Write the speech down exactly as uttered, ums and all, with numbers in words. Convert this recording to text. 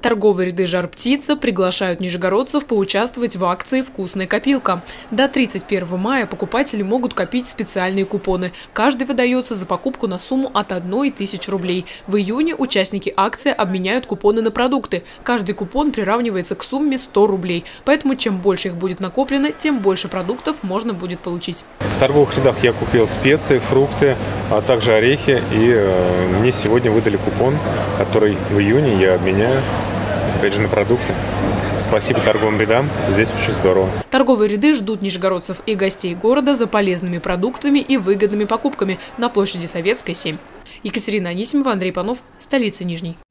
Торговые ряды «Жар-птица» приглашают нижегородцев поучаствовать в акции «Вкусная копилка». До тридцать первого мая покупатели могут копить специальные купоны. Каждый выдается за покупку на сумму от одной тысячи рублей. В июне участники акции обменяют купоны на продукты. Каждый купон приравнивается к сумме сто рублей. Поэтому чем больше их будет накоплено, тем больше продуктов можно будет получить. В торговых рядах я купил специи, фрукты, а также орехи. И э, мне сегодня выдали купон, который в июне я обменяю опять же на продукты. Спасибо торговым рядам, здесь очень здорово. Торговые ряды ждут нижегородцев и гостей города за полезными продуктами и выгодными покупками на площади Советской, семь. Екатерина Анисимова, Андрей Панов, столица Нижней.